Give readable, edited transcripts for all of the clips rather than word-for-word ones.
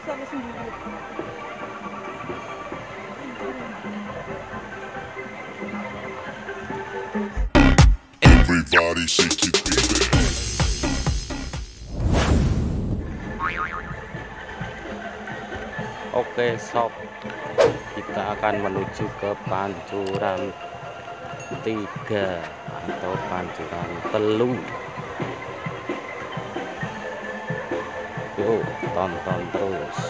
Everybody shake it, baby. Oke sob, kita akan menuju ke Pancuran 3 atau Pancuran Telu. Yuk tonton terus.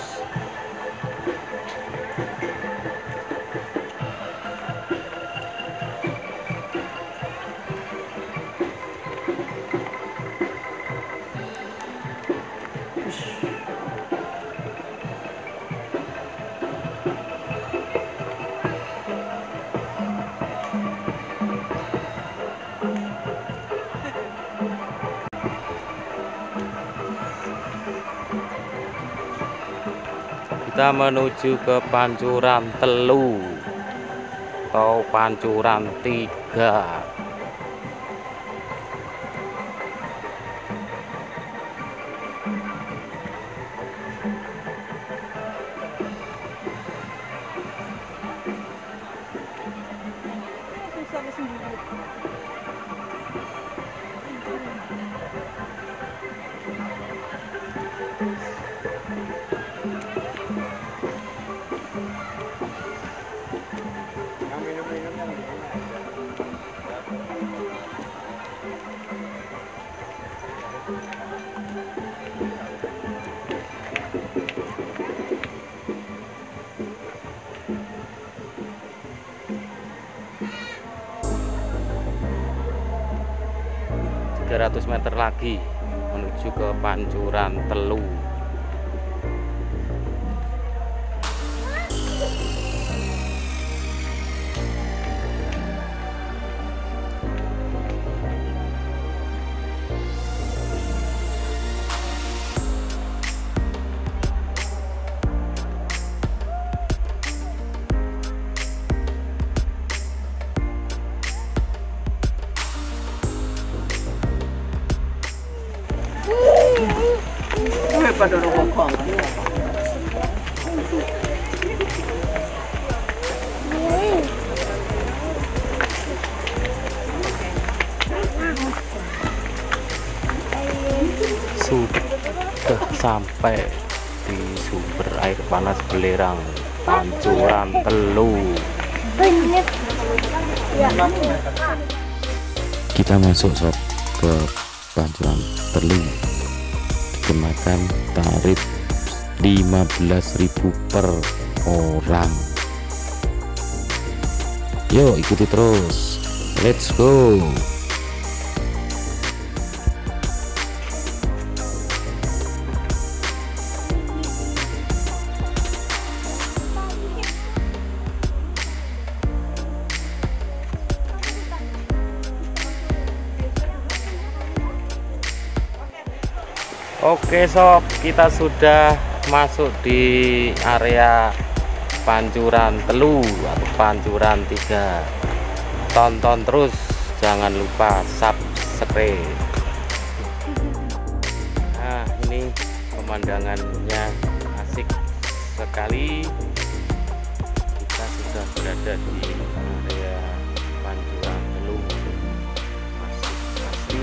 Kita menuju ke Pancuran Telu atau Pancuran 3. Meter lagi menuju ke Pancuran Telu. Pada rokok. Sudah sampai di sumber air panas belerang Pancuran Telu. Kita masuk sob ke Pancuran Telu, dikenakan tarif 15.000 per orang. Yuk ikuti terus, let's go. Oke sob, kita sudah masuk di area Pancuran Telu atau Pancuran 3. Tonton terus, jangan lupa subscribe. Nah ini pemandangannya asik sekali. Kita sudah berada di area Pancuran Telu. Asik.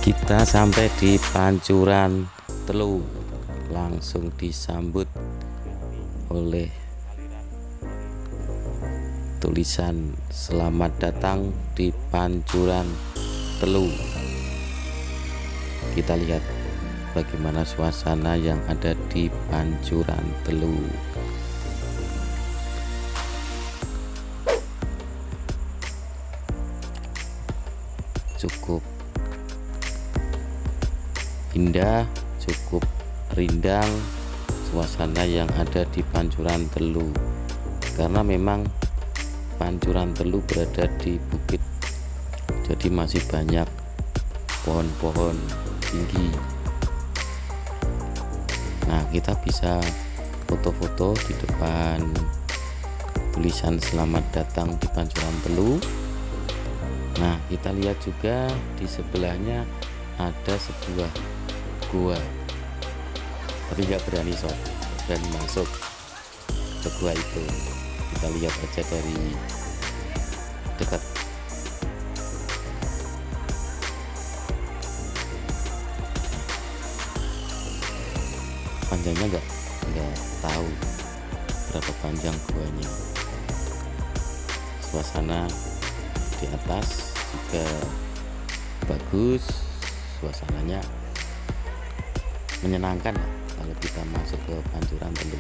Kita sampai di Pancuran Telu, langsung disambut oleh tulisan selamat datang di Pancuran Telu. Kita lihat bagaimana suasana yang ada di Pancuran Telu. Cukup indah, cukup rindang suasana yang ada di Pancuran Telu, karena memang Pancuran Telu berada di bukit, jadi masih banyak pohon-pohon tinggi. Nah, kita bisa foto-foto di depan tulisan selamat datang di Pancuran Telu. Nah, kita lihat juga di sebelahnya ada sebuah gua, tapi nggak berani masuk ke gua itu. Kita lihat aja dari dekat. Panjangnya nggak tahu berapa panjang guanya. Suasana di atas juga bagus, suasananya menyenangkan kalau kita masuk ke Pancuran Telu.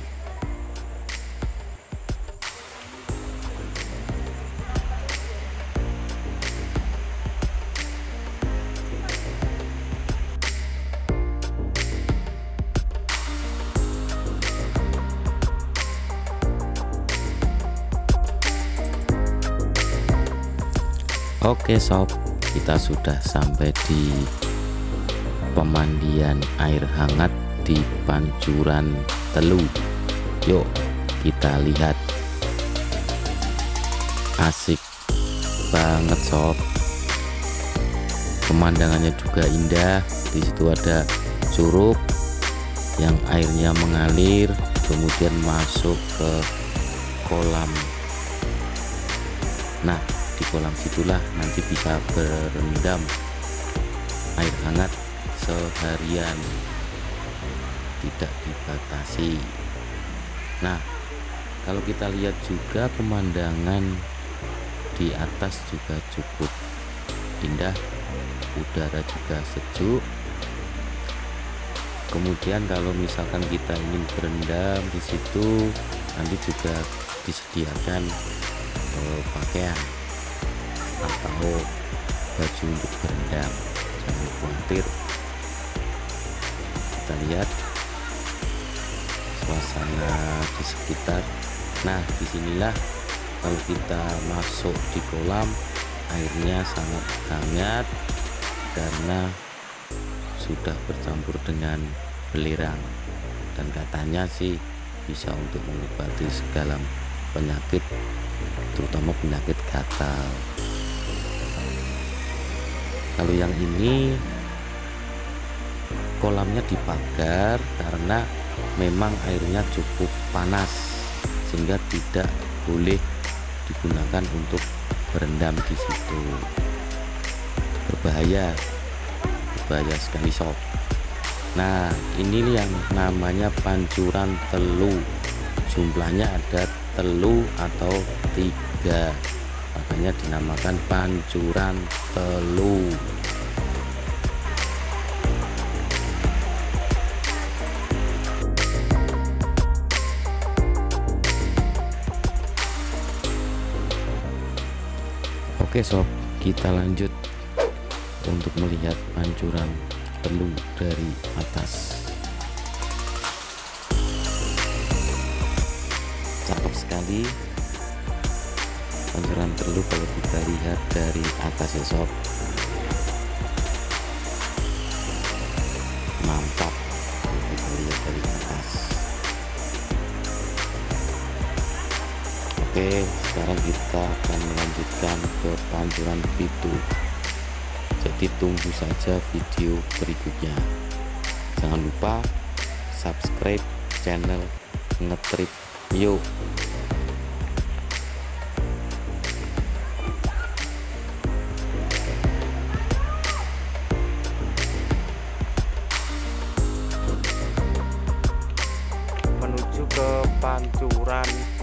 Oke sob, kita sudah sampai di pemandian air hangat di Pancuran Telu. Yuk kita lihat. Asik banget sob, pemandangannya juga indah. Di situ ada curug yang airnya mengalir kemudian masuk ke kolam. Nah, di kolam situlah nanti bisa berendam air hangat seharian, tidak dibatasi. Nah, kalau kita lihat juga pemandangan di atas juga cukup indah, udara juga sejuk. Kemudian kalau misalkan kita ingin berendam di situ, nanti juga disediakan pakaian atau baju untuk berendam. Jangan khawatir. Kita lihat suasana di sekitar. Nah, disinilah kalau kita masuk di kolam, airnya sangat hangat karena sudah bercampur dengan belerang, dan katanya sih bisa untuk mengobati segala penyakit, terutama penyakit gatal. Kalau yang ini kolamnya dipagar karena memang airnya cukup panas, sehingga tidak boleh digunakan untuk berendam di situ. Berbahaya sekali sob. Nah, ini yang namanya Pancuran Telu. Jumlahnya ada telu atau 3, makanya dinamakan Pancuran Telu. Oke sob, kita lanjut untuk melihat Pancuran Telu dari atas. Cakep sekali Pancuran Telu kalau kita lihat dari atas ya sob. Mantap kita lihat dari atas. Oke, sekarang kita akan melanjutkan ke Pancuran Pitu. Jadi tunggu saja video berikutnya. Jangan lupa subscribe channel Ngetrip. Yuk. pancuran